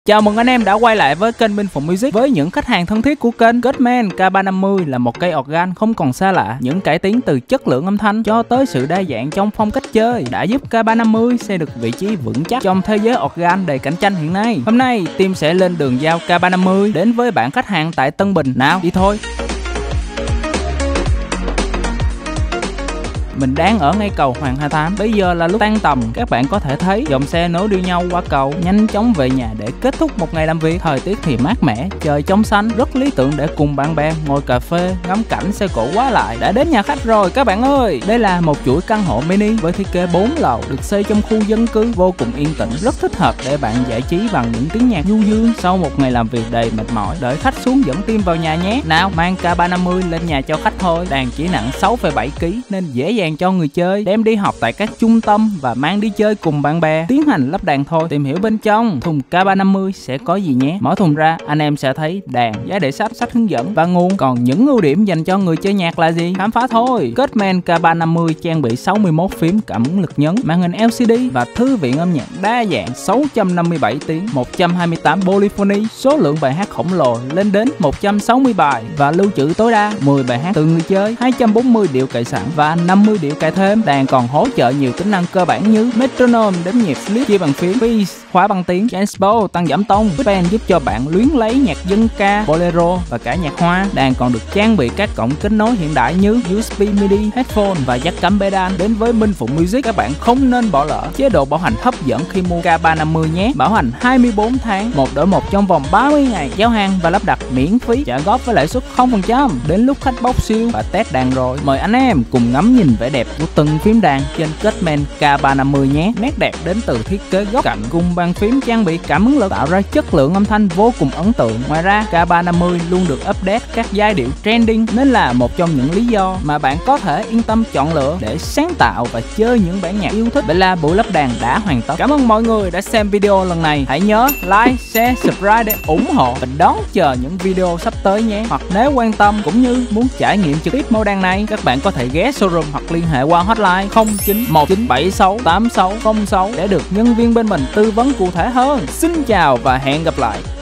Chào mừng anh em đã quay lại với kênh Minh Phụng Music. Với những khách hàng thân thiết của kênh, Kurtzman K350 là một cây organ không còn xa lạ. Những cải tiến từ chất lượng âm thanh cho tới sự đa dạng trong phong cách chơi đã giúp K350 sẽ được vị trí vững chắc trong thế giới organ đầy cạnh tranh hiện nay. Hôm nay, team sẽ lên đường giao K350 đến với bạn khách hàng tại Tân Bình. Nào, đi thôi! Mình đang ở ngay cầu Hoàng Hà Thám. Bây giờ là lúc tan tầm. Các bạn có thể thấy dòng xe nối đuôi nhau qua cầu, nhanh chóng về nhà để kết thúc một ngày làm việc. Thời tiết thì mát mẻ, trời trong xanh, rất lý tưởng để cùng bạn bè ngồi cà phê, ngắm cảnh xe cộ quá lại. Đã đến nhà khách rồi các bạn ơi. Đây là một chuỗi căn hộ mini với thiết kế 4 lầu, được xây trong khu dân cư, vô cùng yên tĩnh, rất thích hợp để bạn giải trí bằng những tiếng nhạc du dương sau một ngày làm việc đầy mệt mỏi. Đợi khách xuống dẫn team vào nhà nhé. Nào, mang K350 lên nhà cho khách thôi. Đàn chỉ nặng 6,7 kg nên dễ dàng cho người chơi đem đi học tại các trung tâm và mang đi chơi cùng bạn bè. Tiến hành lắp đàn thôi. Tìm hiểu bên trong thùng K350 sẽ có gì nhé. Mở thùng ra, anh em sẽ thấy đàn, giá để sách hướng dẫn và nguồn. Còn những ưu điểm dành cho người chơi nhạc là gì? Khám phá thôi. Kurtzman K350 trang bị 61 phím cảm ứng lực nhấn, màn hình LCD và thư viện âm nhạc đa dạng 657 tiếng, 128 polyphony, số lượng bài hát khổng lồ lên đến 160 bài và lưu trữ tối đa 10 bài hát từ người chơi, 240 điệu cày sẵn và 50 điệu cày thêm. Đàn còn hỗ trợ nhiều tính năng cơ bản như metronome đếm nhịp, slip chia bằng phím, bass khóa bằng tiếng, transpo tăng giảm tông, pen giúp cho bạn luyến lấy nhạc dân ca, bolero và cả nhạc hoa. Đàn còn được trang bị các cổng kết nối hiện đại như USB MIDI, headphone và jack cắm pedal. Đến với Minh Phụng Music, các bạn không nên bỏ lỡ chế độ bảo hành hấp dẫn khi mua K350 nhé. Bảo hành 24 tháng, 1 đổi 1 trong vòng 30 ngày, giao hàng và lắp đặt miễn phí, trả góp với lãi suất 0%. Đến lúc khách bốc siêu và test đàn rồi, mời anh em cùng ngắm nhìn vẻ đẹp của từng phím đàn trên Kurtzman K350 nhé. Nét đẹp đến từ thiết kế góc cạnh cùng bàn phím trang bị cảm ứng lực tạo ra chất lượng âm thanh vô cùng ấn tượng. Ngoài ra, K350 luôn được update các giai điệu trending nên là một trong những lý do mà bạn có thể yên tâm chọn lựa để sáng tạo và chơi những bản nhạc yêu thích. Vậy là buổi lắp đàn đã hoàn tất. Cảm ơn mọi người đã xem video lần này. Hãy nhớ like, share, subscribe để ủng hộ và đón chờ những video sắp tới nhé. Hoặc nếu quan tâm cũng như muốn trải nghiệm trực tiếp mẫu đàn này, các bạn có thể ghé showroom hoặc liên hệ qua hotline 0919768606 để được nhân viên bên mình tư vấn cụ thể hơn. Xin chào và hẹn gặp lại.